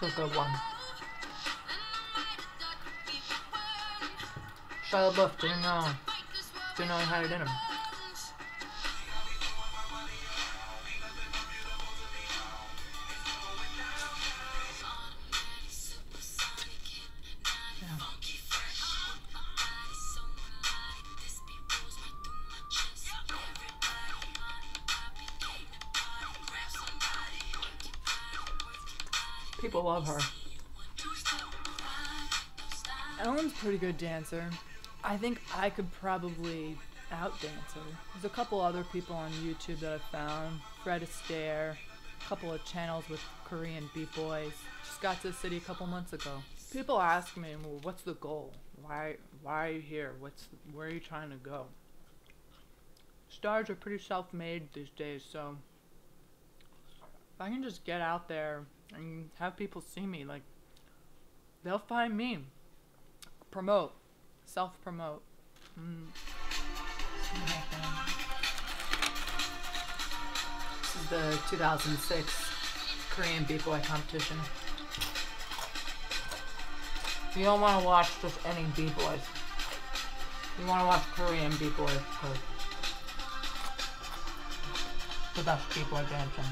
a good one. Shia LaBeouf didn't know he had it in him. People love her. Ellen's a pretty good dancer. I think I could probably outdance her. There's a couple other people on YouTube that I've found. Fred Astaire, a couple of channels with Korean b-boys. Just got to the city a couple months ago. People ask me, well, what's the goal? Why are you here? Where are you trying to go? Stars are pretty self-made these days, so if I can just get out there and have people see me, like, they'll find me. Promote. Self-promote. This is the 2006 Korean B-Boy competition. You don't want to watch just any B-Boys. You want to watch Korean B-Boys because the best B-Boy dancing.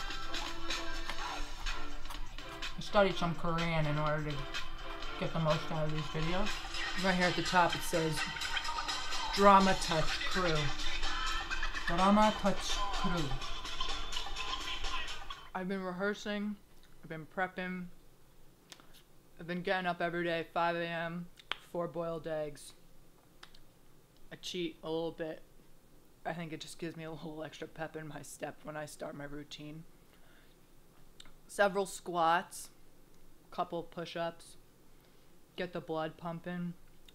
I studied some Korean in order to get the most out of these videos. Right here at the top it says Drama Touch Crew. Drama Touch Crew. I've been rehearsing, I've been prepping, I've been getting up every day, 5 a.m., 4 boiled eggs. I cheat a little bit. I think it just gives me a little extra pep in my step when I start my routine. Several squats, couple push-ups, get the blood pumping.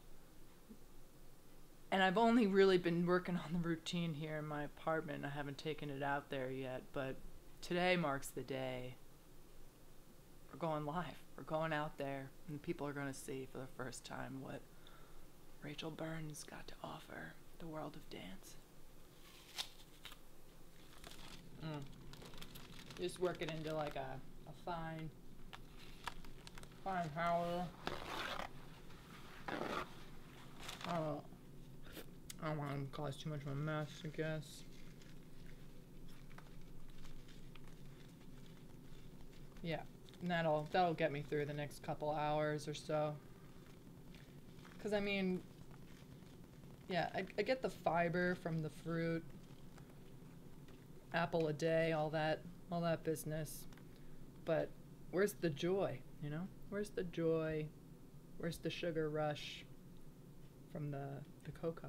And I've only really been working on the routine here in my apartment. I haven't taken it out there yet, but today marks the day. We're going live. We're going out there, and people are going to see for the first time what Rachel Burns got to offer the world of dance. Just work it into like a fine powder. I don't want to cause too much of a mess, I guess. Yeah, and that'll get me through the next couple hours or so. Cause I mean, yeah, I get the fiber from the fruit, apple a day, all that business. But where's the joy, you know? Where's the joy? Where's the sugar rush from the cocoa?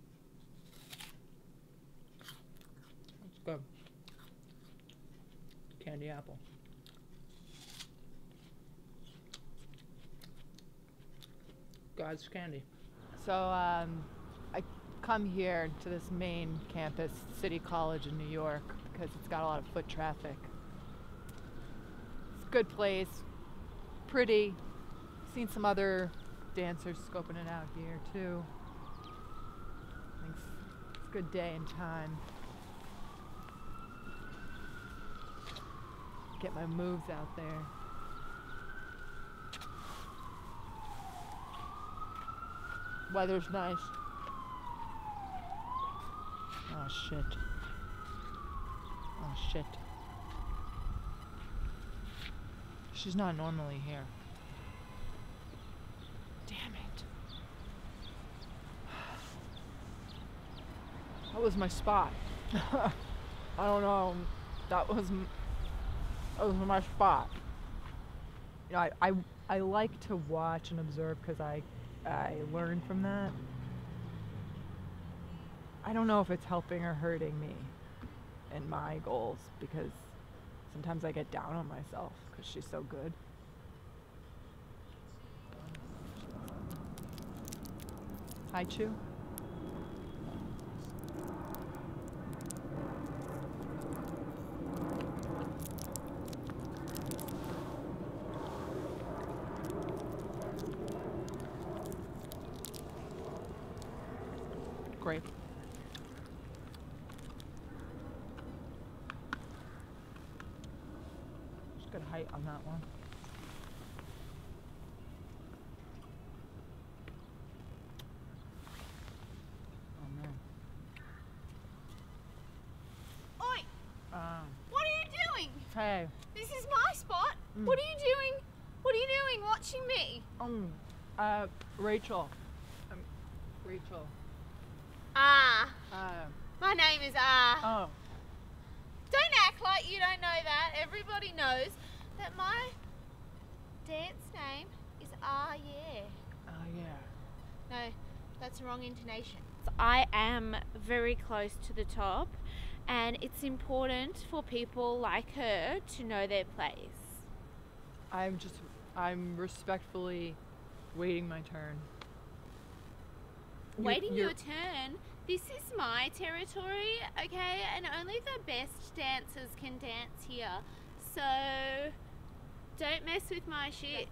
It's good. Candy apple. God's candy. So I come here to this main campus, City College in New York, because it's got a lot of foot traffic. It's a good place, pretty. Seen some other dancers scoping it out here too. I think it's a good day and time. Get my moves out there. Weather's nice. Oh shit. Oh shit. She's not normally here. Damn it. That was my spot. I don't know. That was my spot. You know, I like to watch and observe because I learn from that. I don't know if it's helping or hurting me and my goals, because sometimes I get down on myself because she's so good. Hi, Chu. Great. Just good height on that one. What are you doing? What are you doing watching me? Rachel. Rachel. My name is Oh. Don't act like you don't know that. Everybody knows that my dance name is yeah. No, that's the wrong intonation. I am very close to the top, and it's important for people like her to know their place. I'm respectfully waiting my turn. Waiting your turn? This is my territory, okay? And only the best dancers can dance here. So, don't mess with my shit.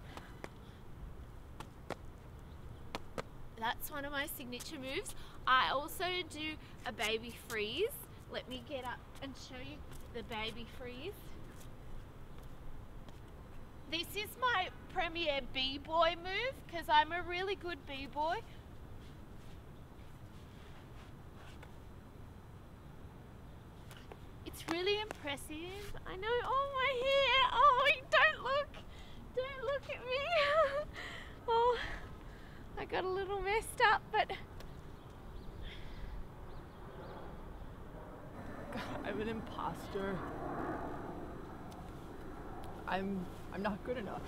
That's one of my signature moves. I also do a baby freeze. Let me get up and show you the baby freeze. This is my premier b-boy move because I'm a really good b-boy. It's really impressive. I know. Oh, my hair. Oh, don't look at me. Oh, I got a little messed up, but God, I'm an imposter. I'm not good enough.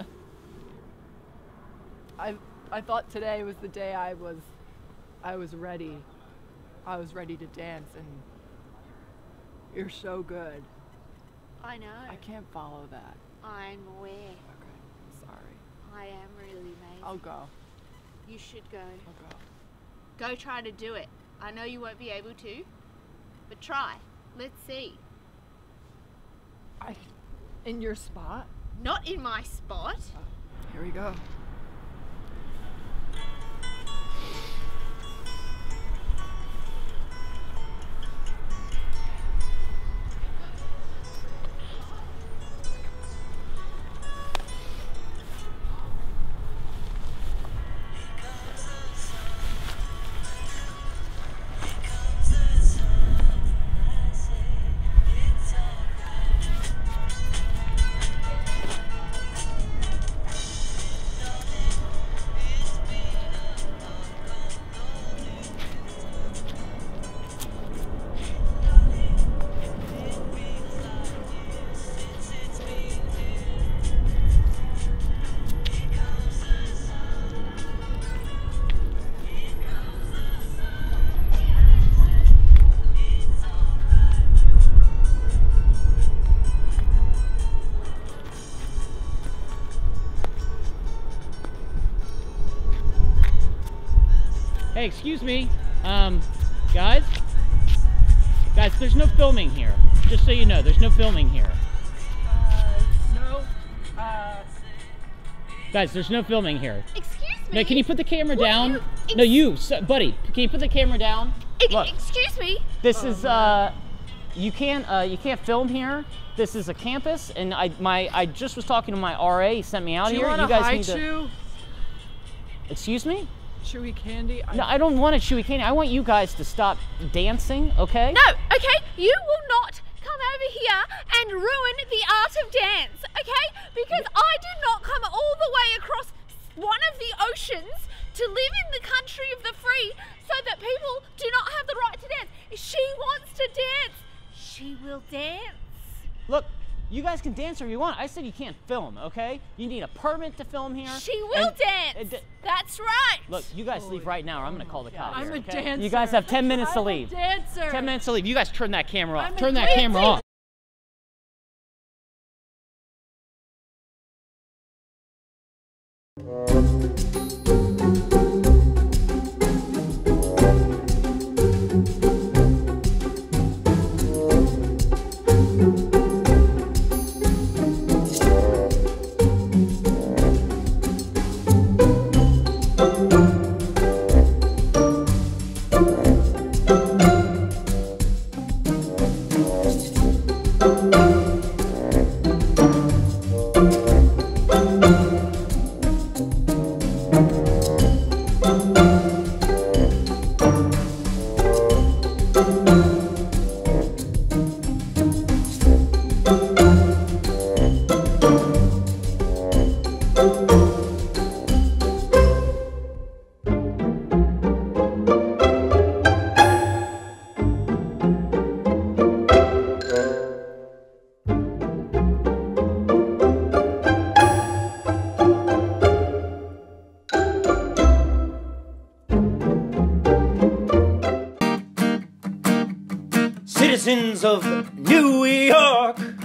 I thought today was the day I was ready. I was ready to dance, and you're so good. I know. I can't follow that. I'm aware. Okay, sorry. I am really amazing. I'll go. You should go. I'll go. Go try to do it. I know you won't be able to, but try. Let's see. In your spot? Not in my spot. Here we go. Hey, excuse me, guys, there's no filming here. Just so you know, there's no filming here. No. Guys, there's no filming here. Excuse me. No, can you put the camera down? No, buddy, can you put the camera down? Look, excuse me. this is you can't film here. This is a campus, and I just was talking to my RA. He sent me out Do here. You guys need to. Excuse me? Chewy candy? No, I don't want a chewy candy. I want you guys to stop dancing, okay? No, okay? You will not come over here and ruin the art of dance, okay? Because I did not come all the way across one of the oceans to live in the country of the free so that people do not have the right to dance. If she wants to dance, she will dance. Look, you guys can dance wherever you want. I said you can't film, okay? You need a permit to film here. She will dance. That's right. Look, you guys leave right now or I'm going to call the cops. I'm a okay? dancer. You guys have 10 minutes to leave. I'm a dancer. 10 minutes to leave. You guys turn that camera off. I'm a Turn that camera off. Citizens of New York,